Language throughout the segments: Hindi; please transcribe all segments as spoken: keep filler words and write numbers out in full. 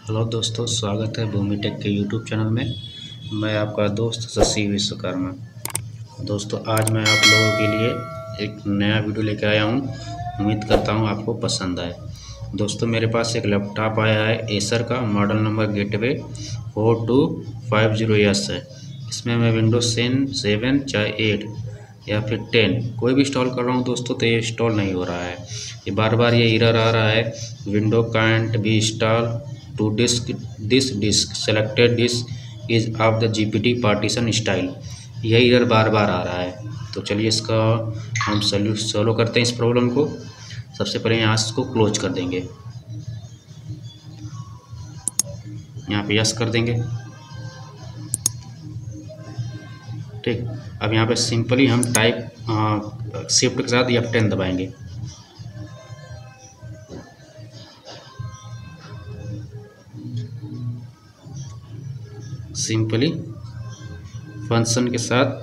हेलो दोस्तों, स्वागत है भूमि टेक के यूट्यूब चैनल में। मैं आपका दोस्त शशि विश्वकर्मा। दोस्तों, आज मैं आप लोगों के लिए एक नया वीडियो लेकर आया हूं। उम्मीद करता हूं आपको पसंद आए। दोस्तों, मेरे पास एक लैपटॉप आया है एसर का, model number Gateway four two five zero S है। इसमें मैं विंडोज टेन सेवन चाहे एट या फिर टेन कोई भी इंस्टॉल कर रहा हूँ दोस्तों, तो ये इंस्टॉल नहीं हो रहा है। ये बार बार ये एरर आ रहा है, window can't be install to disk this disk selected disk is of the GPT partition style. यही एरर बार बार आ रहा है। तो चलिए इसका हम सॉल्यू सॉल्व करते हैं इस प्रॉब्लम को। सबसे पहले यहाँ इसको क्लोज कर देंगे, यहाँ पे यस कर देंगे। ठीक, अब यहाँ पे सिंपली हम टाइप शिफ्ट के साथ एफ टेन दबाएंगे। सिंपली फंक्शन के साथ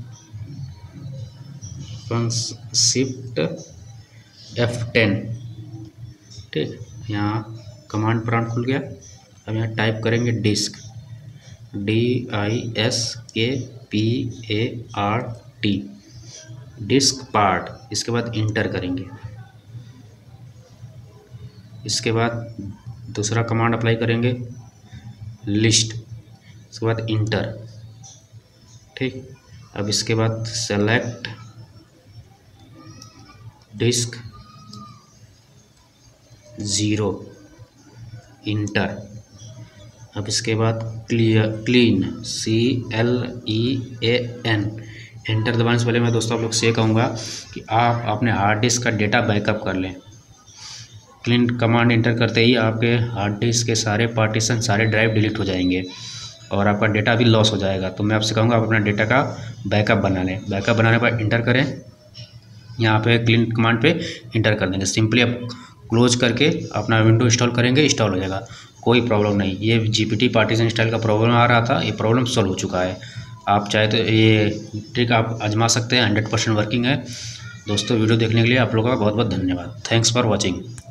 फंक्शन शिफ्ट एफ टेन। ठीक, यहाँ कमांड प्रॉम्प्ट खुल गया। अब यहाँ टाइप करेंगे disk, D I S K P A R T, disk part. इसके बाद इंटर करेंगे। इसके बाद दूसरा कमांड अप्लाई करेंगे, लिस्ट। इसके बाद इंटर। ठीक, अब इसके बाद सेलेक्ट डिस्क ज़ीरो, इंटर। अब इसके बाद clear clean C L E A N, enter दबाने से पहले मैं दोस्तों आप लोग से ये कहूँगा कि आप अपने हार्ड डिस्क का डेटा बैकअप कर लें। क्लीन कमांड इंटर करते ही आपके हार्ड डिस्क के सारे पार्टीशन, सारे ड्राइव डिलीट हो जाएंगे और आपका डेटा भी लॉस हो जाएगा। तो मैं आपसे कहूँगा आप अपना डेटा का बैकअप बना लें। बैकअप बनाने के बाद इंटर करें। यहाँ पे क्लीन कमांड पे इंटर कर देंगे। सिंपली आप क्लोज करके अपना विंडो इंस्टॉल करेंगे, इंस्टॉल हो जाएगा, कोई प्रॉब्लम नहीं। ये जीपीटी पार्टीशन स्टाइल का प्रॉब्लम आ रहा था, ये प्रॉब्लम सॉल्व हो चुका है। आप चाहे तो ये ट्रिक आप आजमा सकते हैं, हंड्रेड परसेंट वर्किंग है। दोस्तों, वीडियो देखने के लिए आप लोगों का बहुत बहुत धन्यवाद। Thanks for watching.